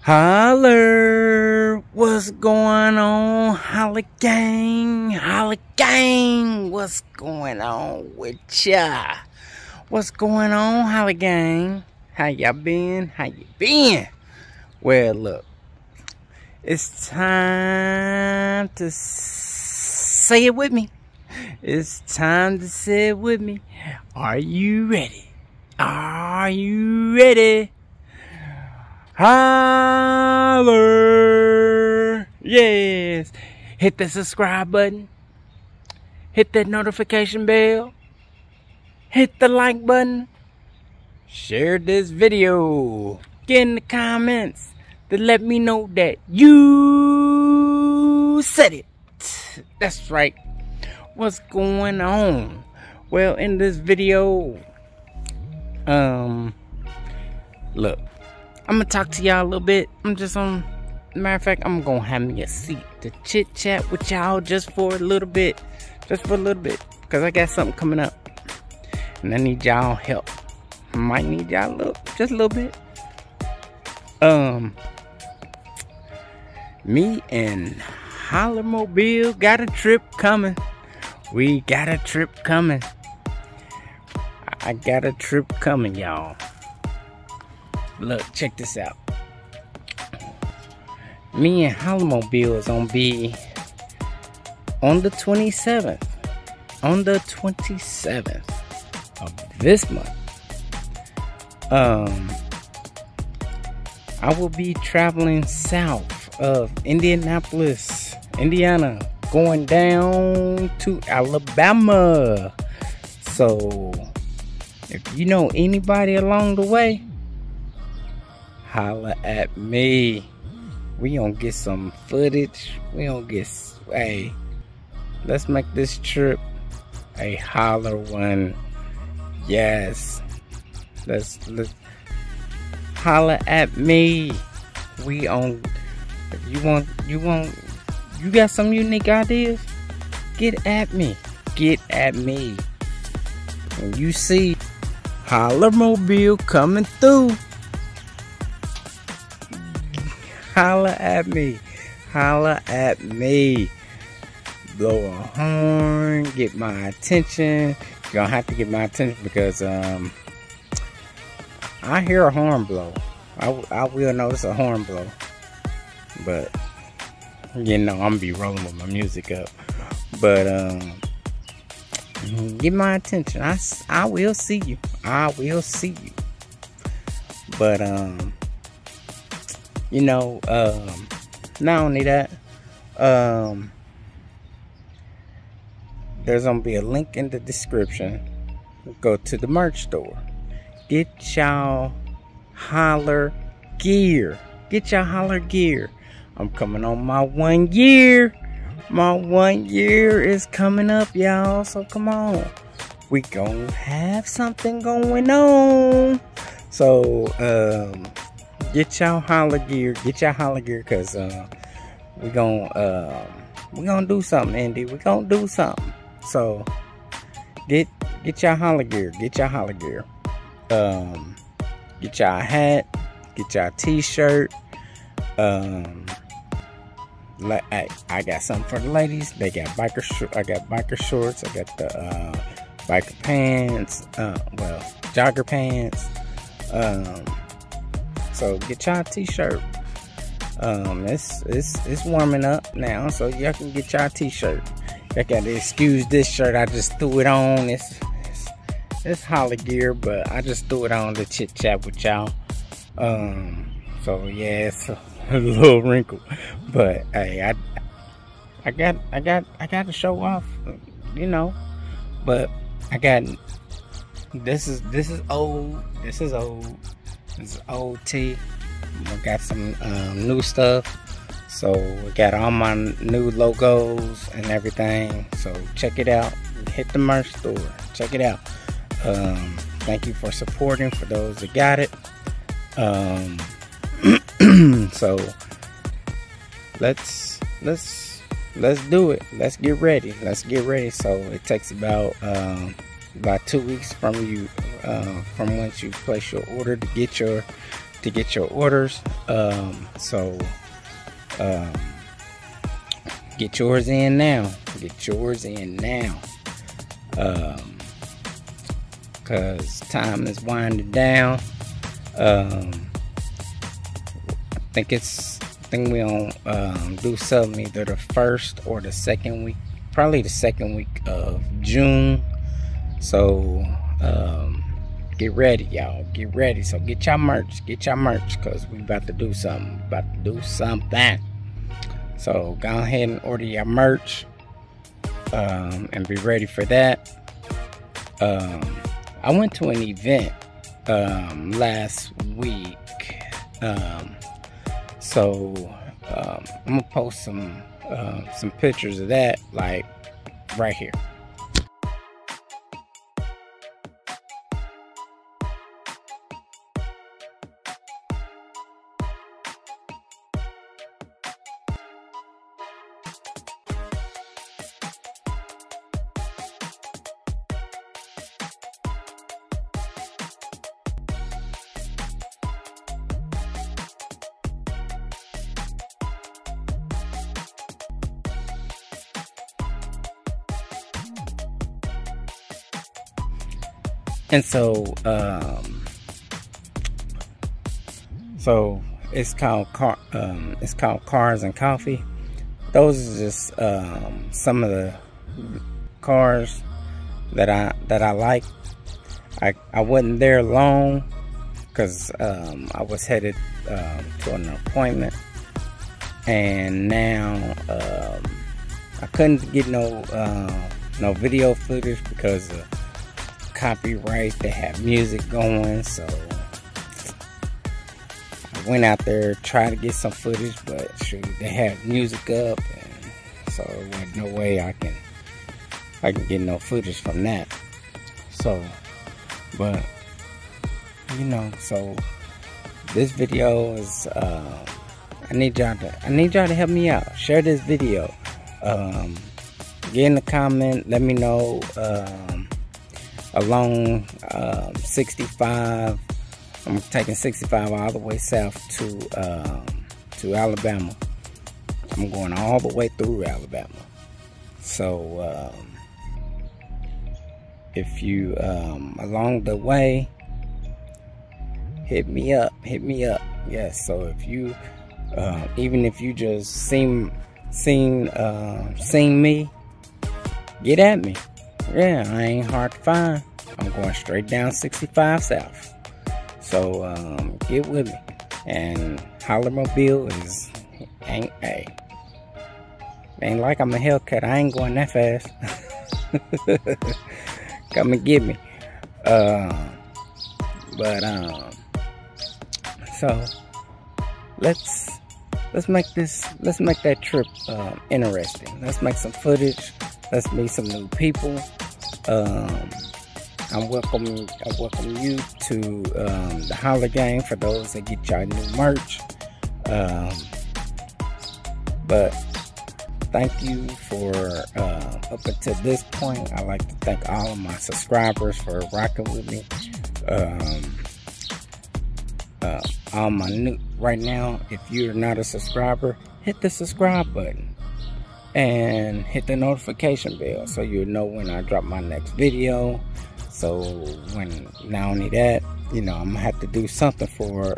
Holler, what's going on, Holler Gang? Holler Gang, what's going on with ya? What's going on, Holler Gang? How y'all been? How you been? Well, look, it's time to say it with me. It's time to say it with me. Are you ready? Are you ready? Holler! Yes! Hit the subscribe button. Hit that notification bell. Hit the like button. Share this video. Get in the comments to let me know that you said it. That's right. What's going on? Well, in this video, look, I'm gonna talk to y'all a little bit. Matter of fact, I'm gonna have me a seat to chit chat with y'all just for a little bit. Cause I got something coming up. And I need y'all help. I might need y'all just a little bit. Me and HOLLERRRR got a trip coming. We got a trip coming. I got a trip coming, y'all. Look, check this out. Me and HOLLERRRR is gonna be on the 27th. On the 27th of this month. I will be traveling south of Indianapolis, Indiana, going down to Alabama. So, if you know anybody along the way, holla at me. We gonna get some footage. We gonna get, hey, let's make this trip a holler one. Yes, let's holla at me. We on. If you got some unique ideas, get at me. Get at me. When you see HOLLERRRR coming through, holla at me. Holla at me. Blow a horn. Get my attention. You're gonna have to get my attention because I hear a horn blow. I will notice a horn blow. But you know, I'm gonna be rolling with my music up. But get my attention. I will see you. I will see you. But you know, not only that, there's gonna be a link in the description. Go to the merch store. Get y'all holler gear. Get y'all holler gear. I'm coming on my 1 year. My 1 year is coming up, y'all. So come on. We gonna have something going on. So get y'all holler gear. Get y'all holler gear, cause we gonna do something, Indy. We gonna do something. So get y'all holler gear. Get y'all holler gear. Get y'all hat. Get y'all t-shirt. I got something for the ladies. They got biker shorts. I got biker shorts. I got the biker pants. Well, jogger pants. So get y'all a t-shirt. It's warming up now, so y'all can get y'all a t-shirt. I got to excuse this shirt. I just threw it on. It's Holler Gear, but I just threw it on to chit chat with y'all. So yeah, it's a little wrinkle, but hey, I got to show off, you know. But I got this is old. This is old T. I got some new stuff. So we got all my new logos and everything. So check it out. Hit the merch store. Check it out. Thank you for supporting, for those that got it. So let's do it. Let's get ready. So it takes about 2 weeks from once you place your order to get your to get your orders. Get yours in now. Get yours in now. Cause time is winding down. I think we don't do something either the first or the second week, probably the second week of June. So get ready, y'all. Get ready. So get your merch, cause we about to do something. So go ahead and order your merch, and be ready for that. I went to an event last week, so I'm gonna post some pictures of that, like right here. And so it's called Cars and Coffee. Those are just some of the cars that I like. I wasn't there long because I was headed to an appointment, and now I couldn't get no video footage because of copyright. They have music going, so I went out there, tried to get some footage, but shoot, they had music up, and so there's no way I can get no footage from that. So, but you know, so this video is I need y'all to help me out. Share this video. Get in the comment, let me know. Along 65, I'm taking 65 all the way south to Alabama. I'm going all the way through Alabama. So if you along the way, hit me up. Yes. So if you even if you just seen me, get at me. Yeah, I ain't hard to find. I'm going straight down 65 south. So get with me. And HOLLERRRR ain't like I'm a Hellcat. I ain't going that fast. Come and get me. So let's make that trip interesting. Let's make some footage. Let's meet some new people. I welcome you to the Holler Gang for those that get y'all new merch. But thank you for up until this point. I'd like to thank all of my subscribers for rocking with me. All my new right now, if you're not a subscriber, hit the subscribe button and hit the notification bell so you'll know when I drop my next video. So when not only that, you know, I'm gonna have to do something for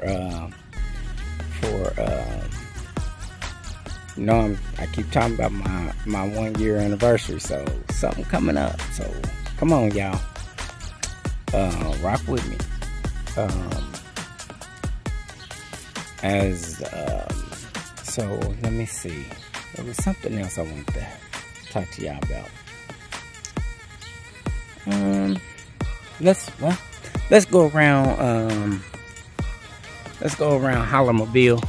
you know, I keep talking about my 1 year anniversary, so something coming up. So come on, y'all, rock with me. So let me see. There was something else I wanted to talk to y'all about. Let's go around. Let's go around HOLLERRRR.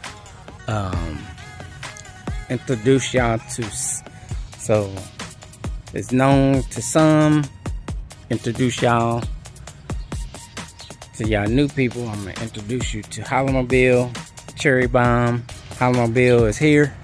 Introduce y'all to. So it's known to some. Introduce y'all to y'all new people. I'm gonna introduce you to HOLLERRRR. Cherry Bomb. HOLLERRRR is here.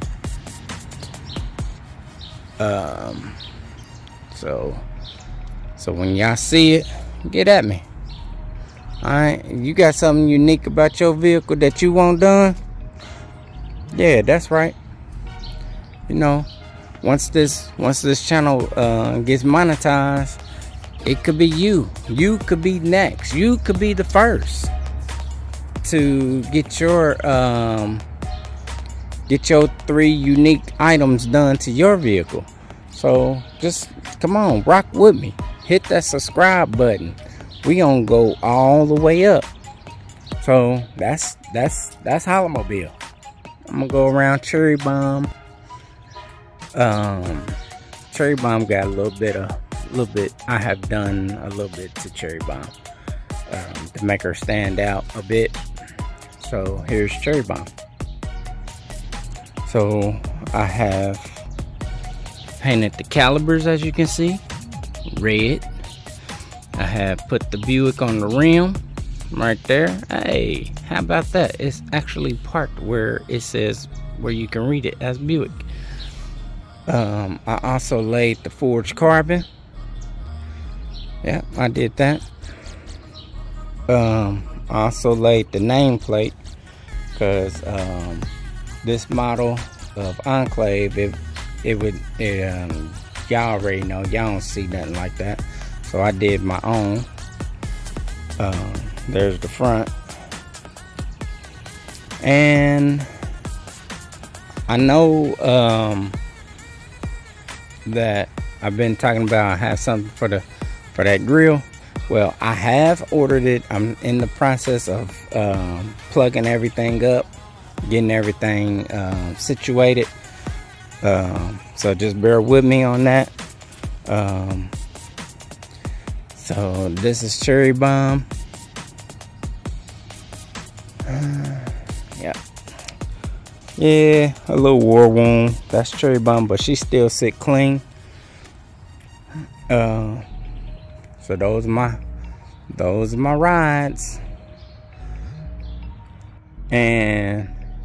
So when y'all see it, get at me. Alright, you got something unique about your vehicle that you want done? Yeah, that's right. You know, once this channel gets monetized, it could be you. You could be next. You could be the first to get your 3 unique items done to your vehicle. So just come on, rock with me. Hit that subscribe button. We gonna go all the way up. So that's HOLLERRRR. I'm gonna go around Cherry Bomb. Cherry Bomb got a little bit. I have done a little bit to Cherry Bomb to make her stand out a bit. So here's Cherry Bomb. So I have painted the calipers, as you can see, red. I have put the Buick on the rim right there. Hey, how about that? It's actually parked where it says, where you can read it as Buick. I also laid the forged carbon. Yeah, I did that. I also laid the nameplate because this model of Enclave, y'all already know, y'all don't see nothing like that. So I did my own. There's the front. And I know that I've been talking about I have something for that grill. Well, I have ordered it. I'm in the process of plugging everything up, getting everything situated. So just bear with me on that. So this is Cherry Bomb. Yeah, a little war wound. That's Cherry Bomb, but she still sit clean. So those are my rides. And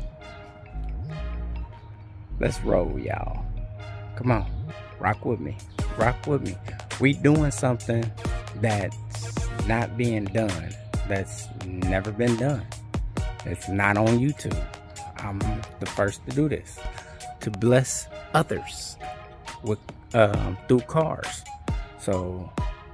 let's roll, y'all. Come on, rock with me. Rock with me. We doing something that's not being done. That's never been done. It's not on YouTube. I'm the first to do this, to bless others with through cars. So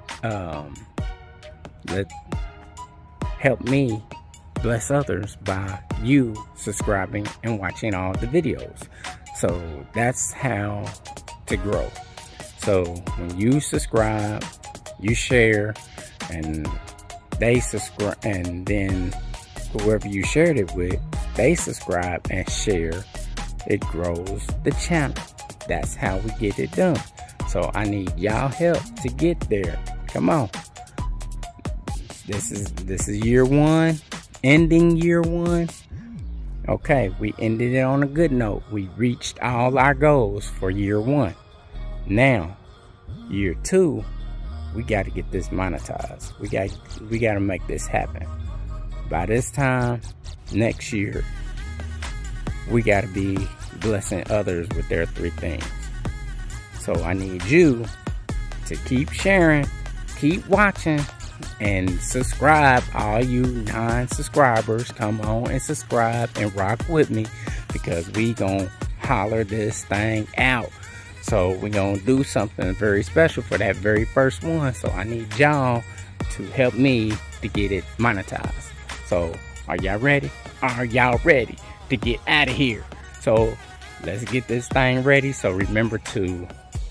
help me bless others by you subscribing and watching all the videos. So that's how to grow. So when you subscribe, you share, and they subscribe, and then whoever you shared it with, they subscribe and share, it grows the channel. That's how we get it done. So I need y'all help to get there. Come on. This is year 1, ending year 1. Okay, we ended it on a good note. We reached all our goals for year 1. Now, year 2, we got to get this monetized. We got to make this happen. By this time next year, we got to be blessing others with their 3 things. So I need you to keep sharing, keep watching, and subscribe. All you non-subscribers, come on and subscribe and rock with me, because we gonna holler this thing out. So we gonna do something very special for that very first one. So I need y'all to help me to get it monetized. So are y'all ready? Are y'all ready to get out of here? So let's get this thing ready. So remember to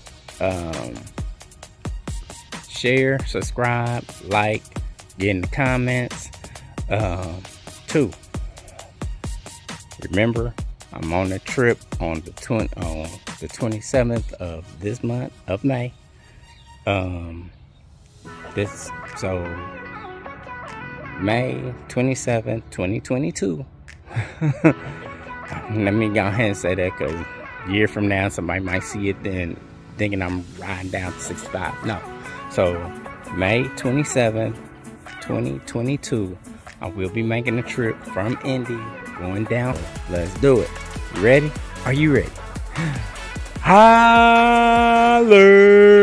share, subscribe, like, get in the comments. 2, remember, I'm on a trip on the 27th of this month of May. May 27th, 2022. Let me go ahead and say that, because a year from now somebody might see it then thinking I'm riding down to 65. No. So May 27th, 2022, I will be making a trip from Indy going down. Let's do it. You ready? Are you ready? Holler!